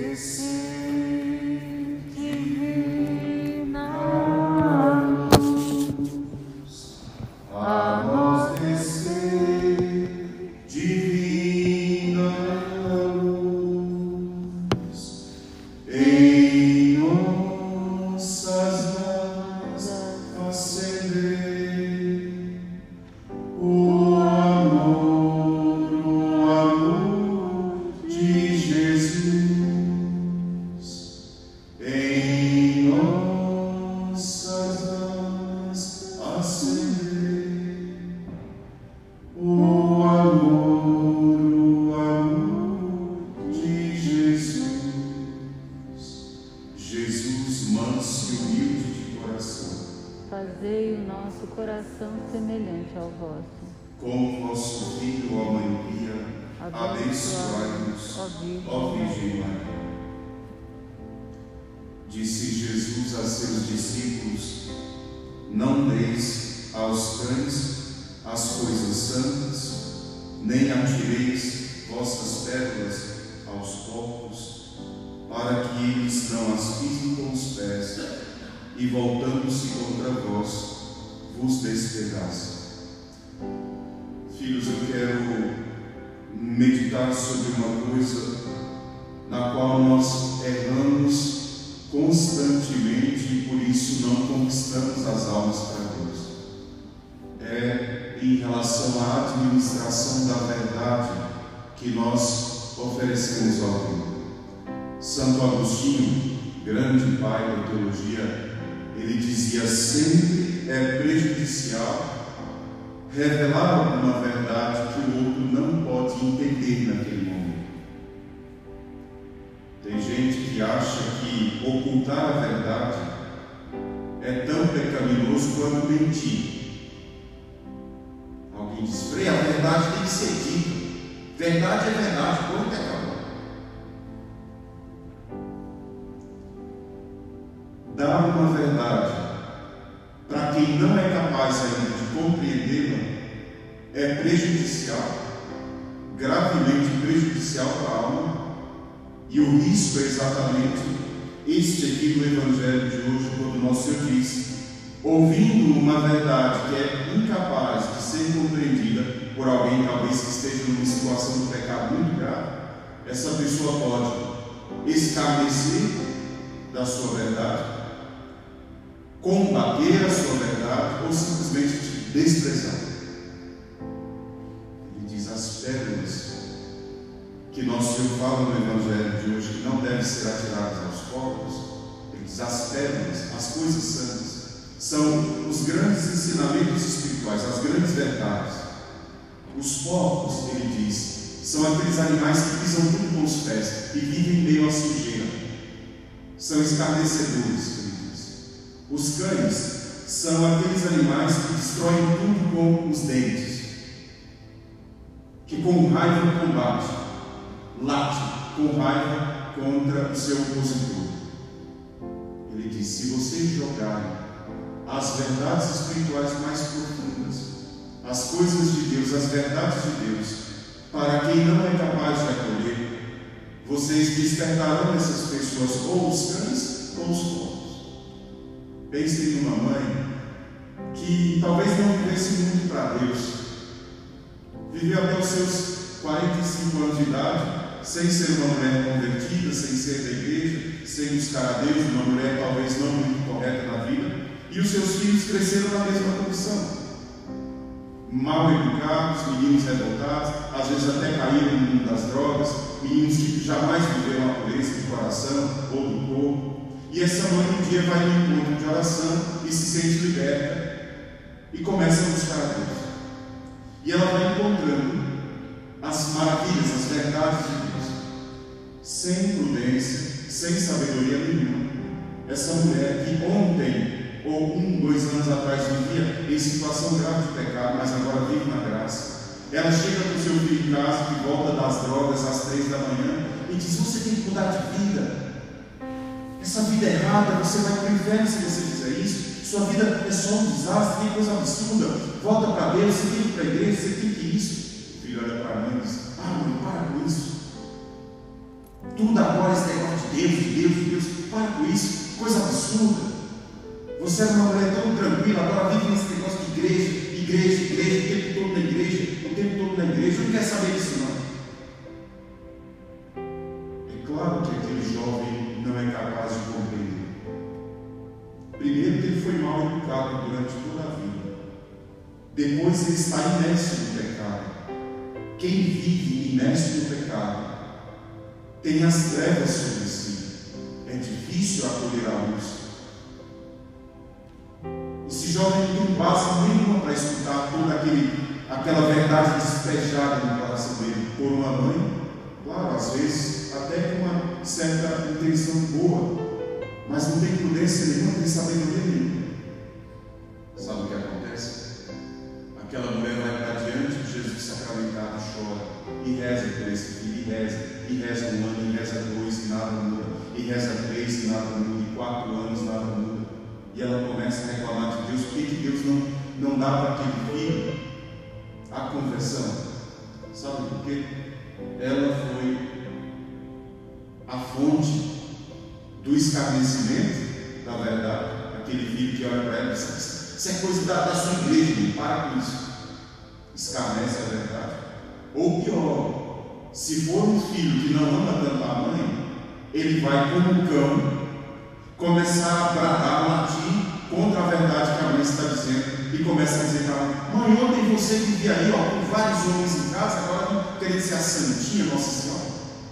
Fazei o nosso coração semelhante ao vosso. Com vosso Filho, ó Mãe Pia, abençoai-nos, ó Virgem Maria. Disse Jesus a seus discípulos: não deis aos cães as coisas santas, nem atireis vossas pérolas aos porcos, para que eles não as pisem com os pés, e voltando-se contra vós, vos despedaçem. Filhos, eu quero meditar sobre uma coisa na qual nós erramos constantemente e por isso não conquistamos as almas para Deus. É em relação à administração da verdade que nós oferecemos ao Deus. Santo Agostinho, grande pai da teologia, ele dizia: sempre é prejudicial revelar alguma verdade que o outro não pode entender naquele momento. Tem gente que acha que ocultar a verdade é tão pecaminoso quanto mentir. Alguém diz: Frei, a verdade tem que ser dita. Verdade é verdade, quanto é pecado. Dar uma verdade para quem não é capaz ainda de compreendê-la é prejudicial, gravemente prejudicial para a alma, e o risco é exatamente este aqui do Evangelho de hoje, quando nosso Senhor diz: ouvindo uma verdade que é incapaz de ser compreendida por alguém talvez que esteja numa situação de pecado muito grave, essa pessoa pode escarnecer da sua verdade, combater a sua verdade ou simplesmente desprezar. Ele diz: as pérolas que nosso Senhor fala no Evangelho de hoje, que não devem ser atiradas aos porcos, ele diz: as pérolas, as coisas santas, são os grandes ensinamentos espirituais, as grandes verdades. Os porcos, ele diz, são aqueles animais que pisam tudo com os pés, que vivem meio à sujeira, são escarnecedores. Os cães são aqueles animais que destroem tudo com os dentes, que com raiva combate, late com raiva contra o seu opositor. Ele diz: se vocês jogarem as verdades espirituais mais profundas, as coisas de Deus, as verdades de Deus, para quem não é capaz de acolher, vocês despertarão essas pessoas, ou os cães ou os porcos. Pensem numa mãe que talvez não vivesse muito para Deus, viveu até os seus 45 anos de idade, sem ser uma mulher convertida, sem ser da igreja, sem buscar a Deus, uma mulher talvez não muito correta na vida, e os seus filhos cresceram na mesma condição, mal educados, meninos revoltados, às vezes até caíram no mundo das drogas, meninos que jamais viveram a pureza do coração ou do corpo. E essa mãe um dia vai no encontro de oração e se sente liberta e começa a buscar a Deus. E ela vai encontrando as maravilhas, as verdades de Deus, sem prudência, sem sabedoria nenhuma. Essa mulher que ontem, ou 1, 2 anos atrás, vivia em situação grave de pecado, mas agora vive na graça. Ela chega com o seu filho em casa, que volta das drogas às 3 da manhã, e diz: você tem que mudar de vida. Essa vida errada, você vai para o inferno se você fizer isso. Sua vida é só um desastre, tem coisa absurda. Volta para Deus, você tem que ir para a igreja, você tem que ir isso. O filho olha para a mãe e diz: mãe, para com isso. Tudo agora esse negócio de Deus. Para com isso, coisa absurda. Você era uma mulher tão tranquila, agora vive nesse negócio de igreja, o tempo todo na igreja, não quer saber disso não. É claro que aquele jovem não é capaz de compreender. Primeiro que ele foi mal educado durante toda a vida. Depois ele está imerso no pecado. Quem vive imerso no pecado tem as trevas sobre si. É difícil acolher a luz. Esse jovem não tem base nenhuma para escutar toda aquela verdade despejada no coração dele por uma mãe, claro, às vezes até com uma certa intenção boa, mas não tem prudência nenhuma, não tem sabedoria nenhuma. Sabe o que acontece? Aquela mulher vai para diante de Jesus sacramentado, chora e reza por esse filho, e reza 1 ano, e reza 2 e nada muda, e reza 3 e nada muda, e 4 anos nada muda. E ela começa a reclamar de Deus. Por que Deus não dá para aquele filho a conversão? Sabe por quê? Ela foi a fonte do escarnecimento da verdade. Aquele filho que olha para ela e diz: isso é coisa da sua igreja, não para com isso. Escarnece a verdade. Ou pior, se for um filho que não ama tanto a mãe, ele vai como um cão começar a bradar, latir contra a verdade que a mãe está dizendo, e começa a dizer para ela: mãe, ontem você vivia aí com vários homens em casa, agora não querendo ser a santinha Nossa Senhora.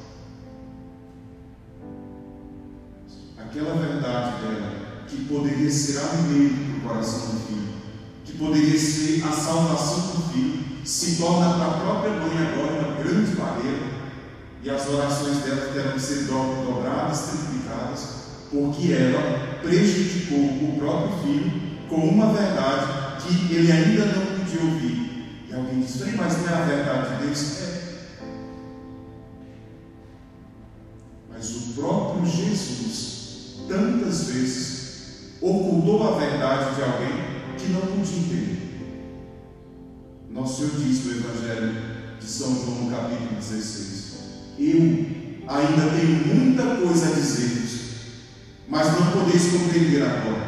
Aquela verdade dela, que poderia ser alimento para o coração do filho, que poderia ser a salvação do filho, se torna para a própria mãe agora uma grande barreira, e as orações dela terão que ser dobradas, triplicadas, porque ela prejudicou o próprio filho com uma verdade que ele ainda não podia ouvir. E alguém diz: mas não é a verdade de Deus? É. Mas o próprio Jesus tantas vezes ocultou a verdade de alguém que não podia entender. Nosso Senhor diz no Evangelho de São João, no capítulo 16: eu ainda tenho muita coisa a dizer-vos, mas não podeis compreender agora.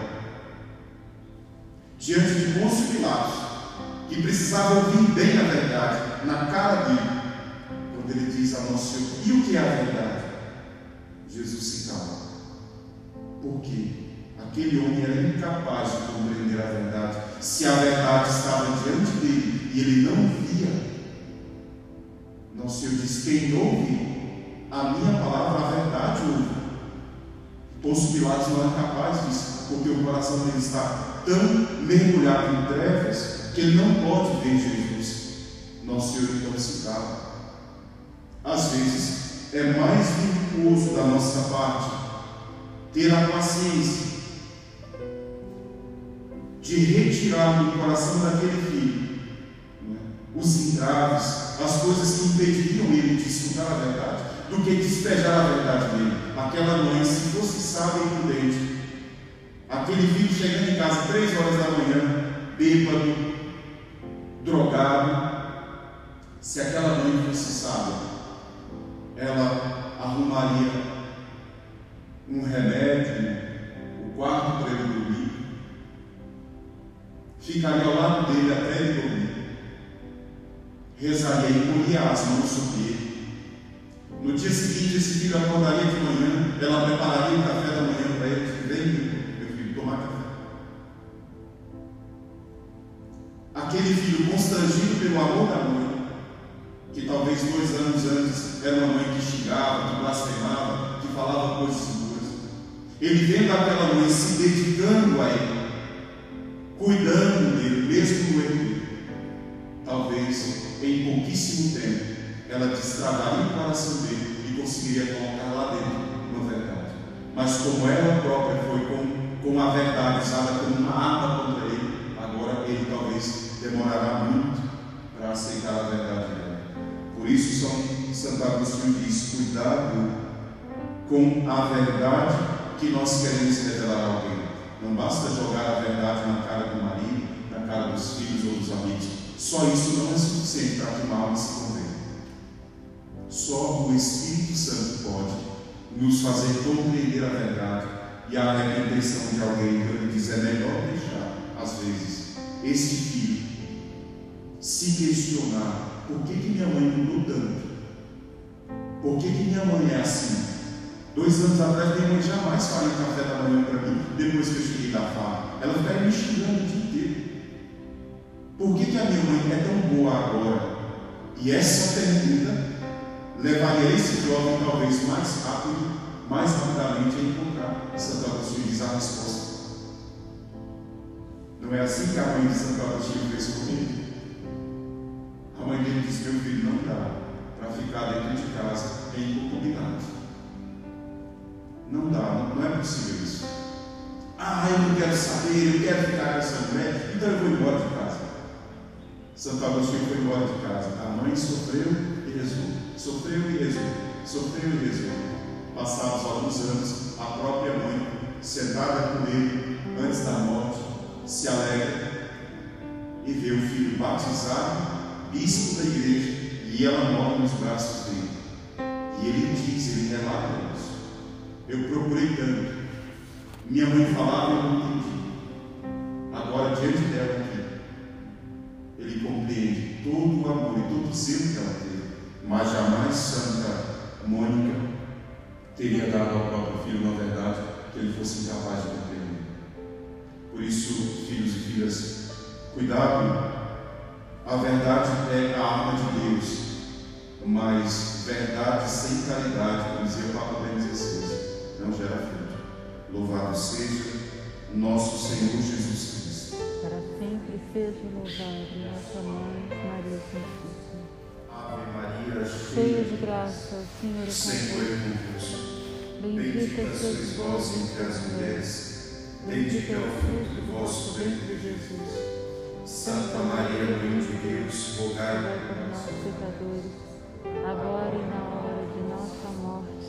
Diante de Pôncio Pilatos, que precisava ouvir bem a verdade na cara dele, quando ele diz a Nosso Senhor: e o que é a verdade? Jesus se cala. Por quê? Aquele homem era incapaz de compreender a verdade. Se a verdade estava diante dele e ele não via, Nosso Senhor diz: quem ouve a minha palavra, a verdade ouve. Pôncio Pilatos não é capaz disso, porque o coração dele está tão mergulhado em trevas que ele não pode ver Jesus. Nosso Senhor então se cala. Às vezes é mais virtuoso da nossa parte ter a paciência de retirar do coração daquele filho os entraves, as coisas que impediriam ele de escutar a verdade, do que despejar a verdade dele. Aquela mãe, se fosse sábia e prudente, aquele filho chegando em casa 3 horas da manhã, bêbado, drogado, se aquela mãe fosse sábia, ela arrumaria um remédio, o quarto para ele dormir, ficaria ao lado dele até ele dormir, rezaria e poria as mãos sobre ele. No dia seguinte, esse filho acordaria de manhã, ela prepararia o café da manhã para ele: vem, meu filho, tomar café. Aquele filho, constrangido pelo amor da mãe, que talvez 2 anos antes era uma mãe que xingava, que blasfemava, que falava coisas duras, ele vendo aquela mãe se dedicando a ele, cuidando dele, mesmo no erro dele, talvez em pouquíssimo tempo ela destravaria o coração dele e conseguiria colocar lá dentro uma verdade. Mas como ela própria foi com a verdade usada como uma arma contra ele, agora ele talvez demorará muito para aceitar a verdade dela. Por isso Santo Agostinho diz: cuidado com a verdade que nós queremos revelar a alguém. Não basta jogar a verdade na cara do marido, na cara dos filhos ou dos amigos. Só isso não é suficiente para que uma alma se converta. Só o Espírito Santo pode nos fazer compreender a verdade e a repreensão de alguém. Então ele diz: é melhor deixar, às vezes, este filho se questionar: por que minha mãe mudou tanto? Por que minha mãe é assim? 2 anos atrás, minha mãe jamais faria café da manhã para mim, depois que eu cheguei da farra. Ela ficaria me xingando o dia inteiro. Por que a minha mãe é tão boa agora? E essa pergunta levaria esse jovem talvez mais rapidamente a encontrar. Santo Agostinho diz a resposta. Não é assim que a mãe de Santo Agostinho fez comigo? A mãe dele disse: meu filho, não dá para ficar dentro de casa em concubinato. Não dá, não é possível isso. Eu não quero saber, eu quero ficar com essa mulher, então eu vou embora de casa. Santo Agostinho foi embora de casa. A mãe sofreu e rezou. Sofreu e rezou. Sofreu e rezou. Passados alguns anos, a própria mãe, sentada com ele antes da morte, se alegra e vê o filho batizado, bispo da igreja, e ela morre nos braços dele. E ele diz, ele relata isso: eu procurei tanto, minha mãe falava e eu não entendi. Agora, diante dela aqui, ele compreende todo o amor e todo o zelo que ela teve, mas jamais Santa Mônica teria dado ao próprio filho uma verdade que ele fosse incapaz de compreender. Por isso, filhos e filhas, cuidado. A verdade é a arma de Deus, mas verdade sem caridade, como dizia o Papa Bento XVI, não gera fruto. Louvado seja nosso Senhor Jesus Cristo. Para sempre seja louvado nossa Mãe Maria Santíssima. Ave Maria, cheia de graça, o Senhor é Senhor é convosco. Bendita sois vós entre as mulheres, bendito é o fruto do vosso ventre, Jesus. Santa Maria, Mãe de Deus, rogai por nós, pecadores, agora e na hora de nossa morte.